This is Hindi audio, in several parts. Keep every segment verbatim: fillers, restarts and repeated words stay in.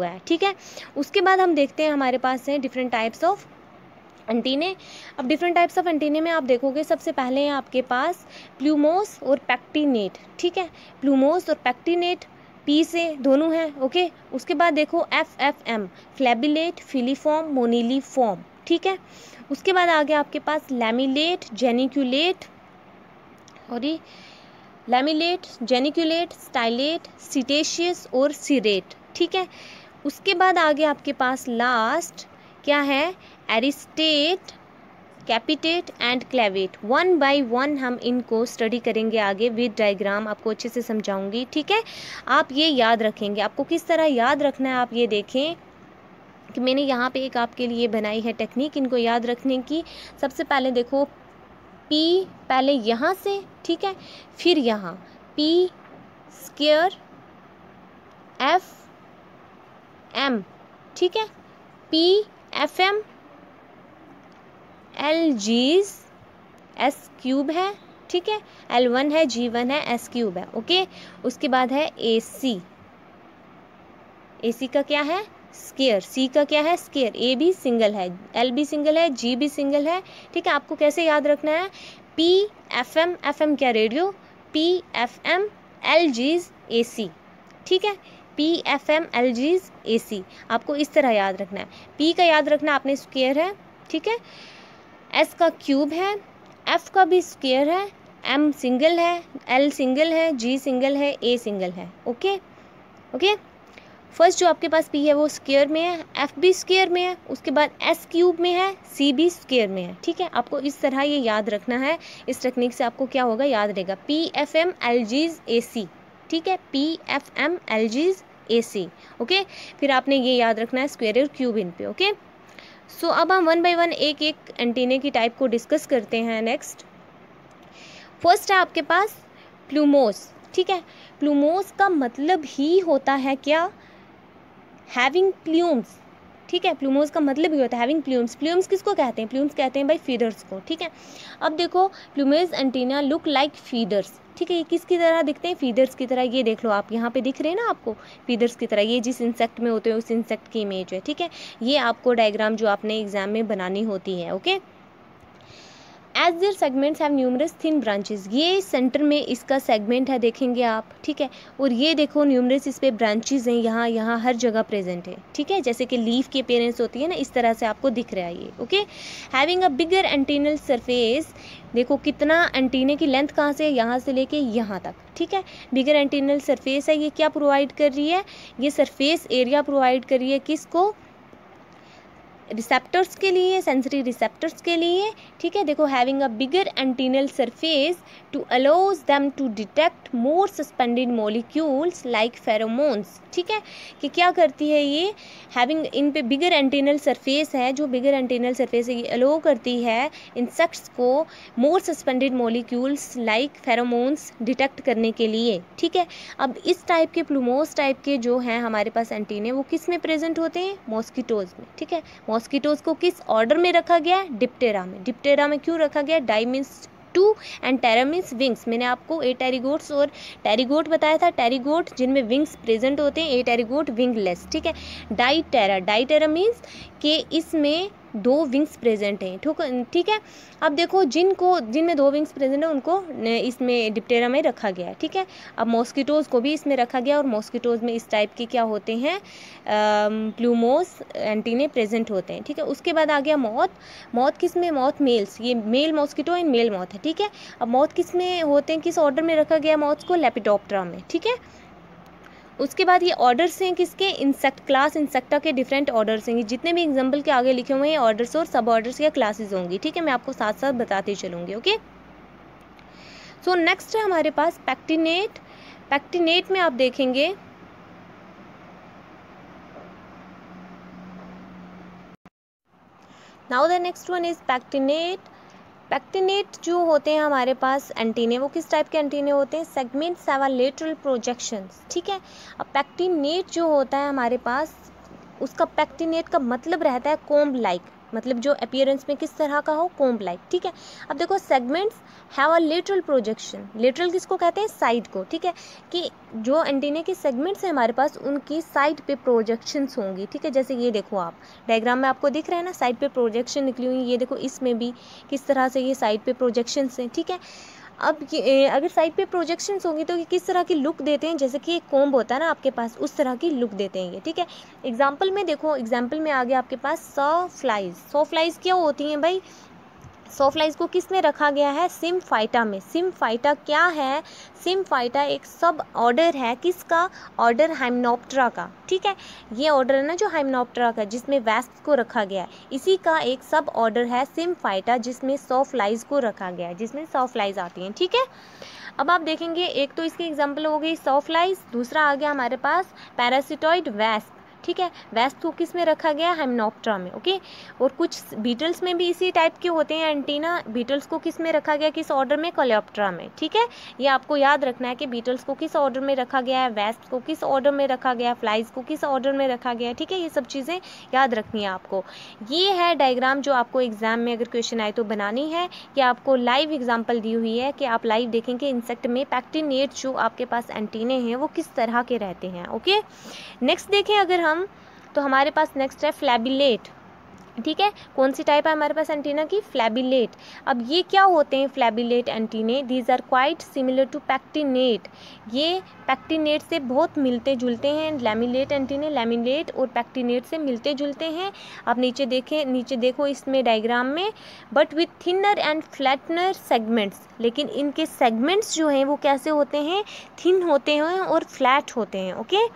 हुआ है, ठीक है। उसके बाद हम देखते हैं हमारे पास है डिफरेंट टाइप्स ऑफ एंटीने। अब डिफरेंट टाइप्स ऑफ एंटीने में आप देखोगे सबसे पहले है आपके पास प्लूमोस और पैक्टिनेट, ठीक है। प्लूमोस और पैक्टिनेट पी से दोनों हैं, ओके। उसके बाद देखो F F M flabellate, filiform, moniliform, ठीक है। उसके बाद आगे आपके पास लैमिलेट, जेनिक्यूलेट और ये लैमिलेट, जेनिक्यूलेट, स्टाइलेट, सिटेशियस और सिरेट, ठीक है। उसके बाद आगे आपके पास लास्ट क्या है, aristate, capitate and clavate. One by one हम इनको स्टडी करेंगे आगे विद डायग्राम, आपको अच्छे से समझाऊंगी, ठीक है। आप ये याद रखेंगे, आपको किस तरह याद रखना है आप ये देखें कि मैंने यहाँ पे एक आपके लिए बनाई है टेक्निक इनको याद रखने की। सबसे पहले देखो पी पहले यहाँ से, ठीक है, फिर यहाँ पी स्क्वायर एफ एम, ठीक है, P F M L Gs S cube है, ठीक है, एल वन है, जी वन है, एस क्यूब है, ओके। उसके बाद है ए सी, ए सी का क्या है स्क्वायर, सी का क्या है स्क्वायर, ए भी सिंगल है, एल भी सिंगल है, जी भी सिंगल है, ठीक है। आपको कैसे याद रखना है, P F M, F M क्या radio, P F M L Gs A C, ठीक है, P F M L Gs A C, आपको इस तरह याद रखना है। पी का याद रखना आपने स्क्वायर है, ठीक है, एस का क्यूब है, एफ का भी स्क्वायर है, एम सिंगल है, एल सिंगल है, जी सिंगल है, ए सिंगल है, ओके ओके। फर्स्ट जो आपके पास पी है वो स्क्वायर में है, एफ भी स्क्वायर में है, उसके बाद एस क्यूब में है, सी भी स्क्वायर में है, ठीक है। आपको इस तरह ये याद रखना है, इस टेक्निक से आपको क्या होगा याद रहेगा, P F M L Gs A C, ठीक है, P F M L Gs A C, okay. फिर आपने ये याद रखना है स्क्वायर और क्यूब इन पे, ओके। सो अब हम वन बाय वन एक एक एंटीने की टाइप को डिस्कस करते हैं। नेक्स्ट फर्स्ट है आपके पास प्लूमोस, ठीक है। प्लूमोस का मतलब ही होता है क्या, हैविंग प्लूम्स, ठीक है। प्लूमोस का मतलब ही होता है हैविंग प्लूम्स। प्लूम्स किसको कहते हैं, प्लूम्स कहते हैं भाई फीडर्स को, ठीक है। अब देखो plumose antenna look like feathers, ठीक है। ये किसकी तरह दिखते हैं, फीडर्स की तरह। ये देख लो आप यहाँ पे दिख रहे हैं ना आपको फीडर्स की तरह, ये जिस इंसेक्ट में होते हैं उस इंसेक्ट की इमेज है, ठीक है। ये आपको डायग्राम जो आपने एग्जाम में बनानी होती है, okay. As there segments have numerous thin branches, ये सेंटर में इसका सेगमेंट है देखेंगे आप, ठीक है। और ये देखो न्यूमरस इस पे ब्रांचेस हैं, यहाँ यहाँ हर जगह प्रेजेंट है, ठीक है। जैसे कि लीफ की अपीयरेंस होती है ना, इस तरह से आपको दिख रहा है ये, okay. Having a bigger antennal surface, देखो कितना एंटीने की लेंथ कहाँ से, यहाँ से लेके यहाँ तक, ठीक है। बिगर एंटीनल सरफेस है, ये क्या प्रोवाइड कर रही है, ये सरफेस एरिया प्रोवाइड कर रही है किसको, रिसेप्टर्स के लिए, सेंसरी रिसेप्टर्स के लिए, ठीक है। देखो having a bigger antennal surface to allows them to detect more suspended molecules like pheromones, ठीक है। कि क्या करती है ये, हैविंग इन पे बिगर एंटीनल सरफेस है, जो बिगर एंटीनल सरफेस है ये अलाउ करती है इंसेक्ट्स को more suspended molecules like pheromones detect करने के लिए, ठीक है। अब इस टाइप के प्लूमोस टाइप के जो हैं हमारे पास एंटीने वो किस में प्रेजेंट होते हैं, मॉस्किटोज में, ठीक है। मॉस्किटोज को किस ऑर्डर में रखा गया है, डिप्टेरा में। डिप्टेरा में क्यों रखा गया, di means two and ptera means wings. मैंने आपको ए टेरिगोट्स और टेरिगोट बताया था, टेरिगोट जिनमें विंग्स प्रेजेंट होते हैं, ए टेरिगोट विंगलेस, ठीक है। Diptera, diptera means कि इसमें दो विंग्स प्रेजेंट हैं, ठीक है। अब देखो जिनको जिनमें दो विंग्स प्रेजेंट है उनको इसमें डिप्टेरा में रखा गया है, ठीक है। अब मॉस्किटोज को भी इसमें रखा गया और मॉस्किटोज में इस टाइप के क्या होते हैं, प्लूमोस एंटीने प्रेजेंट होते हैं, ठीक है। उसके बाद आ गया मौत। मौत किस में, मौत मेल्स, ये मेल मॉस्किटो एंड मेल मौत है, ठीक है। अब मौत किस में होते हैं, किस ऑर्डर में रखा गया मौत को, लेपिडोप्टेरा में, ठीक है। उसके बाद ये ऑर्डर्स हैं किसके, इंसेक्ट क्लास इंसेक्टा के डिफरेंट ऑर्डर्स हैं। जितने भी एग्जाम्पल के आगे लिखे हुए हैं ऑर्डर्स और सब ऑर्डर्स या क्लासेस होंगी, ठीक है। मैं आपको साथ साथ बताती चलूँगी, ओके। सो नेक्स्ट है हमारे पास पैक्टिनेट। पैक्टिनेट में आप देखेंगे now the next one is pectinate. Pectinate जो होते हैं हमारे पास एंटीने, वो किस टाइप के एंटीने होते हैं, segments have a lateral projections, ठीक है। अब पैक्टिनेट जो होता है हमारे पास, उसका पैक्टिनेट का मतलब रहता है कोम्ब लाइक, मतलब जो अपीयरेंस में किस तरह का हो, कोम्ब लाइक, ठीक है। अब देखो segments have a lateral projection, lateral किसको कहते हैं, साइड को, ठीक है, कि जो एंटीने के सेगमेंट्स हैं हमारे पास उनकी साइड पे प्रोजेक्शंस होंगी, ठीक है। जैसे ये देखो आप डायग्राम में आपको दिख रहा है ना, साइड पे प्रोजेक्शन निकली हुई, ये देखो इसमें भी किस तरह से ये साइड पे प्रोजेक्शंस हैं, ठीक है। अब ये अगर साइड पे प्रोजेक्शंस होंगी तो ये किस तरह की लुक देते हैं, जैसे कि एक कोम्ब होता है ना आपके पास, उस तरह की लुक देते हैं ये, ठीक है। एग्जाम्पल में देखो, एग्जाम्पल में आ गया आपके पास सॉ फ्लाइज। सॉ फ्लाइज क्या होती हैं भाई, सॉ फ्लाइज को किस में रखा गया है, सिम्फाइटा में। सिम्फाइटा क्या है, सिम्फाइटा एक सब ऑर्डर है किसका, ऑर्डर हाइमेनॉप्टेरा का, ठीक है। ये ऑर्डर है ना जो हाइमेनॉप्टेरा का, जिसमें वेस्प को रखा गया है, इसी का एक सब ऑर्डर है सिम्फाइटा, जिसमें सॉ फ्लाइज को रखा गया है, जिसमें सॉ फ्लाइज आती हैं, ठीक है। अब आप देखेंगे एक तो इसकी एग्जाम्पल हो गई सॉ फ्लाइज, दूसरा आ गया हमारे पास पैरासिटॉइड वेस्प, ठीक है। वेस्प को किस में रखा गया है, हाइमेनॉप्टेरा में, ओके। और कुछ बीटल्स में भी इसी टाइप के होते हैं एंटीना, बीटल्स को किस में रखा गया, किस ऑर्डर में, कोलेप्टेरा में, ठीक है। ये आपको याद रखना है कि बीटल्स को किस ऑर्डर में रखा गया है, वेस्प को किस ऑर्डर में रखा गया है, फ्लाइज को किस ऑर्डर में रखा गया है, ठीक है। ये सब चीज़ें याद रखनी है आपको। ये है डायग्राम जो आपको एग्जाम में अगर क्वेश्चन आए तो बनानी है, कि आपको लाइव एग्जाम्पल दी हुई है कि आप लाइव देखेंगे इंसेक्ट में पैक्टिनेट जो आपके पास एंटीने हैं वो किस तरह के रहते हैं, ओके। नेक्स्ट देखें अगर हम, तो हमारे पास नेक्स्ट है फ्लैबिलेट, ठीक है। कौन सी टाइप है हमारे पास एंटीना की, फ्लैबिलेट। अब ये क्या होते हैं flabellate antennae, these are quite similar to pectinate, ये पैक्टिनेट से बहुत मिलते जुलते हैं। लैमिलेट एंटीने लैमिलेट और पैक्टिनेट से मिलते जुलते हैं। आप नीचे देखें, नीचे देखो इसमें डायग्राम में, but with thinner and flatter segments, लेकिन इनके सेगमेंट्स जो हैं वो कैसे होते हैं, थिन होते हैं और फ्लैट होते हैं, okay.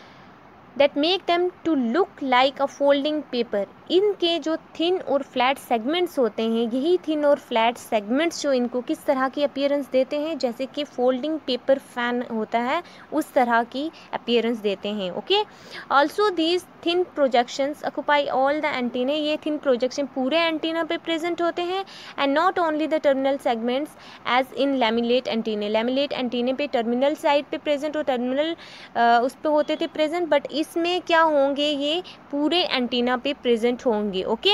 that make them to look like a folding paper। इनके जो थिन और फ्लैट सेगमेंट्स होते हैं, यही थिन और फ्लैट सेगमेंट्स जो इनको किस तरह की अपीयरेंस देते हैं, जैसे कि फोल्डिंग पेपर फैन होता है उस तरह की अपीयरेंस देते हैं, okay. Also these thin projections occupy all the antennae, ये थिन प्रोजेक्शन पूरे एंटीना पे प्रेजेंट होते हैं, and not only the terminal segments as in lamellate antennae. Lamellate antennae पे टर्मिनल साइड पे प्रेजेंट और टर्मिनल उस पे होते थे प्रेजेंट, बट इसमें क्या होंगे, ये पूरे एंटीना पे प्रेजेंट होंगे, okay.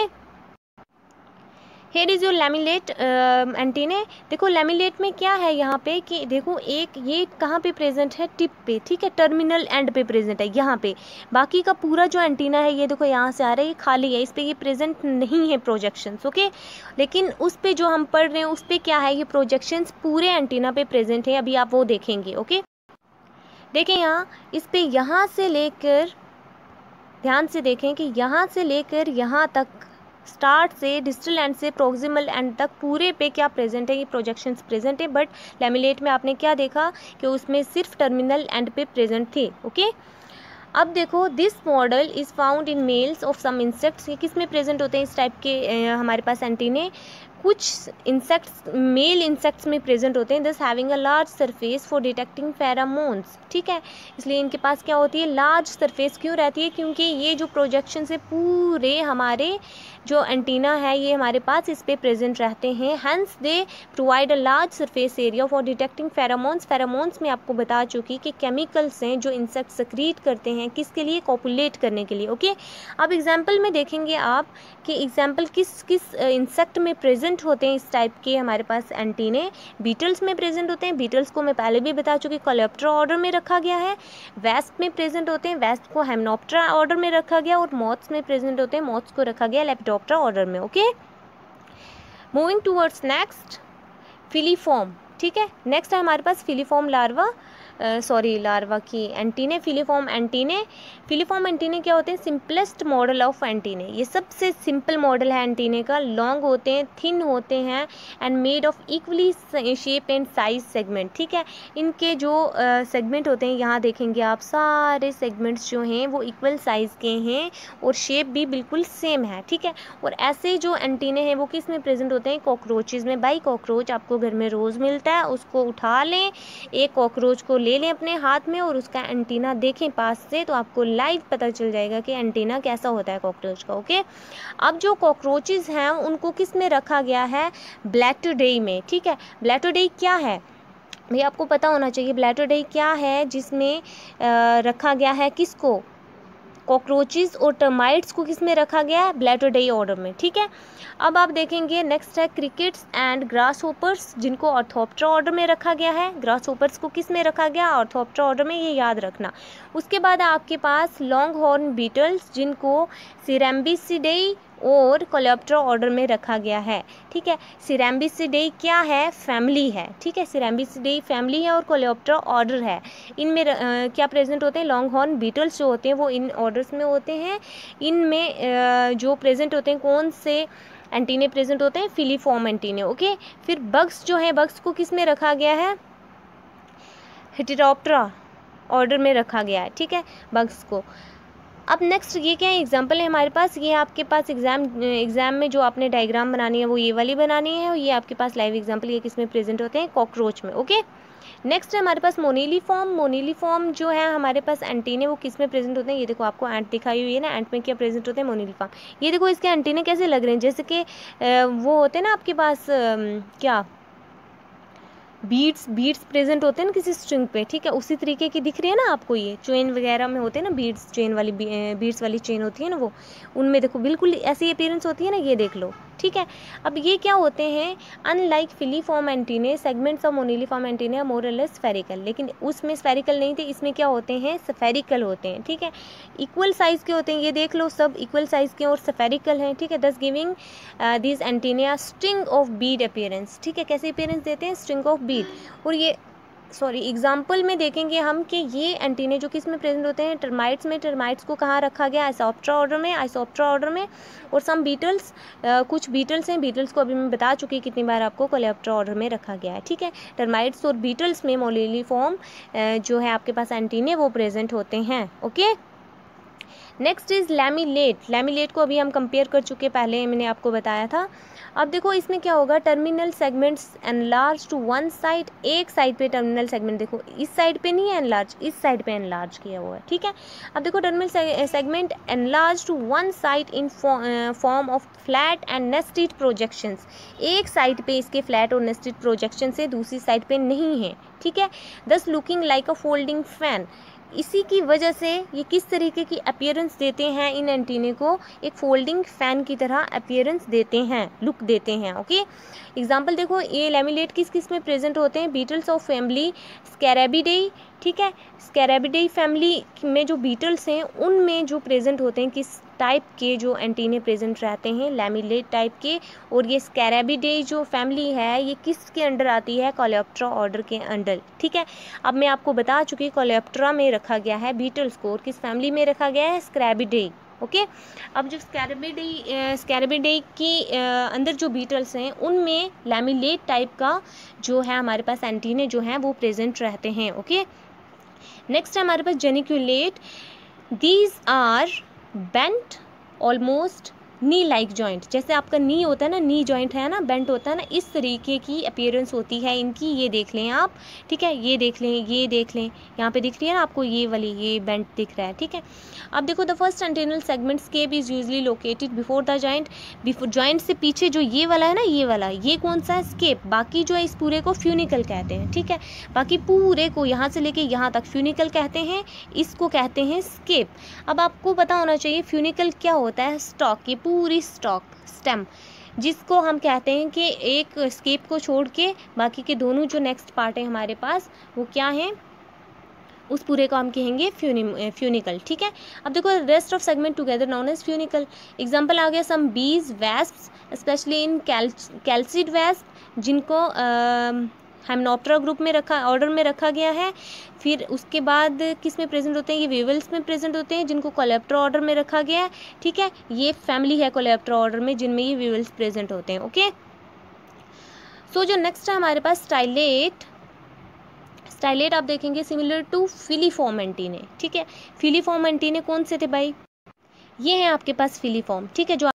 Here is your lamellate antennae. देखो लैमिलेट में क्या है यहाँ पे कि देखो एक ये कहाँ पे प्रेजेंट है, टिप पे, ठीक है, टर्मिनल एंड पे प्रेजेंट है यहाँ पे। बाकी का पूरा जो एंटीना है ये देखो यहाँ से आ रहा है, ये खाली है, इस पे ये प्रेजेंट नहीं है प्रोजेक्शंस, ओके। लेकिन उस पे जो हम पढ़ रहे हैं उस पे क्या है, ये प्रोजेक्शंस पूरे एंटीना पे प्रेजेंट है, अभी आप वो देखेंगे, ओके। देखें यहाँ इस पे, यहाँ से लेकर, ध्यान से देखें कि यहाँ से लेकर यहाँ तक, स्टार्ट से डिस्टल एंड से प्रोक्सिमल एंड तक पूरे पे क्या प्रेजेंट है, ये प्रोजेक्शंस प्रेजेंट है। बट लैमिलेट में आपने क्या देखा कि उसमें सिर्फ टर्मिनल एंड पे प्रेजेंट थे, ओके। अब देखो this model is found in males of some insects, ये किस में प्रेजेंट होते हैं इस टाइप के ए, हमारे पास एंटीने, कुछ इंसेक्ट्स मेल इंसेक्ट्स में प्रेजेंट होते हैं, thus having a large surface for detecting pheromones, ठीक है। इसलिए इनके पास क्या होती है, लार्ज सरफेस क्यों रहती है, क्योंकि ये जो प्रोजेक्शन से पूरे हमारे जो एंटीना है ये हमारे पास इस पे प्रेजेंट रहते हैं, hence they provide a large surface area for detecting pheromones. Pheromones में आपको बता चुकी कि केमिकल्स हैं जो इंसेक्ट सक्रीट करते हैं, किसके लिए, कॉपुलेट करने के लिए, ओके। अब एग्जाम्पल में देखेंगे आप कि एग्जाम्पल किस किस इंसेक्ट में प्रेजेंट होते हैं इस टाइप के हमारे पास एंटीने, बीटल्स में प्रेजेंट होते हैं, बीटल्स को मैं पहले भी बता चुकी कोलेप्टेरा ऑर्डर में रखा गया है। वेस्प में प्रेजेंट होते हैं, वेस्प को हाइमेनॉप्टेरा ऑर्डर में रखा गया, और मॉथ्स में प्रेजेंट होते हैं, मॉथ्स को रखा गया लेपिडोप्टेरा ऑर्डर में, okay. Moving towards next, filiform, ठीक है। नेक्स्ट है हमारे पास फिलीफॉर्म लार्वा, सॉरी लार्वा की antennae, filiform antennae. Filiform antennae क्या होते हैं, सिंपलेस्ट मॉडल ऑफ एंटीने, ये सबसे सिंपल मॉडल है एंटीने का। लॉन्ग होते हैं, थिन होते हैं, and made of equally shape and size segment, ठीक है। इनके जो सेगमेंट uh, होते हैं यहाँ देखेंगे आप, सारे सेगमेंट्स जो हैं वो इक्वल साइज़ के हैं और शेप भी बिल्कुल सेम है, ठीक है। और ऐसे जो एंटीने हैं वो किस में प्रेजेंट होते हैं, कॉकरोचेस में। बाई कॉकरोच आपको घर में रोज़ मिलता है, उसको उठा लें, एक कॉकरोच को ले लें अपने हाथ में और उसका एंटीना देखें पास से, तो आपको लाइव पता चल जाएगा कि एंटीना कैसा होता है कॉकरोच का, ओके। अब जो कॉकरोचेस हैं उनको किस में रखा गया है, ब्लैटोडेई में, ठीक है। ब्लैटोडेई क्या है भाई, आपको पता होना चाहिए ब्लैटोडेई क्या है, जिसमें रखा गया है किसको, कॉकरोचेस और टर्माइट्स को किस में रखा गया है, ब्लैटोडेई ऑर्डर में, ठीक है। अब आप देखेंगे नेक्स्ट है क्रिकेट्स एंड ग्रास होपर्स, जिनको ऑर्थोप्टेरा ऑर्डर में रखा गया है। ग्रास होपर्स को किस में रखा गया, ऑर्थोप्टेरा ऑर्डर में, ये याद रखना। उसके बाद आपके पास लॉन्ग हॉर्न बीटल्स, जिनको सिरेम्बिसिडेई और कोलेप्टेरा ऑर्डर में रखा गया है, ठीक है। सिरेम्बिसिडेई क्या है, फैमिली है, ठीक है। सिरेम्बिसिडेई फैमिली है और कोलेप्टेरा ऑर्डर है। इनमें uh, क्या प्रेजेंट होते हैं, लॉन्ग हॉर्न बीटल्स जो होते हैं वो इन ऑर्डर्स में होते हैं। इनमें uh, जो प्रेजेंट होते हैं कौन से एंटीने प्रेजेंट होते हैं, फिलीफॉर्म एंटीने, ओके। फिर बग्स जो है, बग्स को किस में रखा गया है, हेटेरोप्टेरा ऑर्डर में रखा गया है, ठीक है, बग्स को। अब नेक्स्ट ये क्या है, एग्जाम्पल है हमारे पास, ये आपके पास एग्जाम एग्जाम में जो आपने डायग्राम बनानी है वो ये वाली बनानी है, और ये आपके पास लाइव एग्जाम्पल ये किस में प्रेजेंट होते हैं, कॉकरोच में, ओके। नेक्स्ट है हमारे पास मोनिलीफॉर्म। मोनिलीफॉर्म जो है हमारे पास एंटीने वो किस में प्रेजेंट होते हैं, ये देखो आपको एंट दिखाई हुई है ना, एंट में क्या प्रेजेंट होते हैं, मोनिलीफॉर्म। ये देखो इसके एंटीने कैसे लग रहे हैं, जैसे कि वो होते हैं ना आपके पास क्या बीड्स बीड्स प्रेजेंट होते हैं ना किसी स्ट्रिंग पे, ठीक है, उसी तरीके की दिख रही है ना आपको। ये चेन वगैरह में होते हैं ना बीड्स, चेन वाली बीड्स वाली चेन होती है ना, वो उनमें देखो बिल्कुल ऐसी अपीयरेंस होती है ना, ये देख लो, ठीक है। अब ये क्या होते हैं, unlike filiform antennae, segments of moniliform antennae more और लेस स्फेरिकल, लेकिन उसमें स्फेरिकल नहीं थे, इसमें क्या होते हैं, स्फेरिकल होते हैं, ठीक है। इक्वल साइज के होते हैं, ये देख लो सब इक्वल साइज के और स्फेरिकल हैं, ठीक है। Thus giving this antennae are string of bead appearance, ठीक है, कैसे अपीयरेंस देते हैं, स्ट्रिंग ऑफ बीड। और ये सॉरी एग्जाम्पल में देखेंगे हम कि ये एंटीने जो किस में प्रेजेंट होते हैं, टर्माइट्स में। टर्माइट्स को कहाँ रखा गया, आइसोप्टेरा ऑर्डर में, आइसोप्टेरा ऑर्डर में। और सम बीटल्स, कुछ बीटल्स हैं, बीटल्स को अभी मैं बता चुकी कितनी बार आपको, कोलेप्टेरा ऑर्डर में रखा गया है, ठीक है। टर्माइट्स और बीटल्स में मोनिलीफॉर्म जो है आपके पास एंटीने वो प्रेजेंट होते हैं, okay. Next is lamellate. Lamellate को अभी हम कंपेयर कर चुके, पहले मैंने आपको बताया था। अब देखो इसमें क्या होगा, terminal segments enlarge to one side, एक साइड पे टर्मिनल सेगमेंट देखो, इस साइड पे नहीं है एनलार्ज, इस साइड पे एनलार्ज किया हुआ है, ठीक है। अब देखो terminal segment enlarge to one side in form of flat and nested projections, एक साइड पे इसके फ्लैट और नेस्टेड प्रोजेक्शन से दूसरी साइड पे नहीं है, ठीक है। Thus looking like a folding fan, इसी की वजह से ये किस तरीके की अपीयरेंस देते हैं, इन एंटीने को एक फोल्डिंग फैन की तरह अपीयरेंस देते हैं, लुक देते हैं, ओके। एग्जांपल देखो, ये लैमिलेट किस किस में प्रेजेंट होते हैं, बीटल्स ऑफ फैमिली स्कैरेबिडेई, ठीक है। स्कैरेबिडेई फैमिली में जो बीटल्स हैं उनमें जो प्रेजेंट होते हैं किस टाइप के जो एंटीने प्रेजेंट रहते हैं, लैमिलेट टाइप के। और ये स्कैरेबिडेई जो फैमिली है ये किसके अंडर आती है, कोलेप्टेरा ऑर्डर के अंडर, ठीक है। अब मैं आपको बता चुकी कोलेप्टेरा में रखा गया है बीटल्स को, और किस फैमिली में रखा गया है, स्कैरेबिडेई, ओके। अब जो स्कैरेबिडेई स्कैरेबिडेई की अंदर जो बीटल्स हैं उनमें लैमिलेट टाइप का जो है हमारे पास एंटीने जो हैं वो प्रेजेंट रहते हैं, ओके। नेक्स्ट है हमारे पास geniculate. These are bent almost knee like joint, जैसे आपका नी होता है ना, नी जॉइंट है ना, बेंट होता है ना, इस तरीके की अपीयरेंस होती है इनकी, ये देख लें आप, ठीक है, ये देख लें, ये देख लें, यहाँ पे दिख रही है ना आपको ये वाली, ये बेंट दिख रहा है, ठीक है। अब देखो the first antennal segment scape is usually located before the joint, before joint से पीछे जो ये वाला है ना, ये वाला, ये कौन सा है, स्केप। बाकी जो है इस पूरे को फ्यूनिकल कहते हैं, ठीक है, बाकी पूरे को यहाँ से लेके यहाँ तक फ्यूनिकल कहते हैं, इसको कहते हैं स्केप। अब आपको पता होना चाहिए फ्यूनिकल क्या होता है, स्टॉक, ये पूरी स्टॉक स्टेम, जिसको हम कहते हैं कि एक स्केप को छोड़ के बाकी के दोनों जो नेक्स्ट पार्ट है हमारे पास वो क्या है, उस पूरे को हम कहेंगे फ्यूनि फ्यूनिकल, ठीक है। अब देखो rest of segment together known as funicle. Example आ गया some bees, wasps specially in chalcid wasp, जिनको हाइमेनोप्टेरा ग्रुप में रखा ऑर्डर में रखा गया है। फिर उसके बाद किस में प्रेजेंट होते हैं, ये वेवल्स में प्रेजेंट होते हैं, जिनको कोलेप्टेरा ऑर्डर में रखा गया है, ठीक है। ये फैमिली है कोलेप्टेरा ऑर्डर में जिनमें ये वेवल्स प्रेजेंट होते हैं, ओके। सो जो नेक्स्ट है हमारे पास स्टाइलेट। स्टाइलेट आप देखेंगे सिमिलर टू फिलीफॉर्म एंटीने, ठीक है। फिलीफॉर्म एंटीने कौन से थे भाई, ये हैं आपके पास फिलीफॉर्म, ठीक है, जो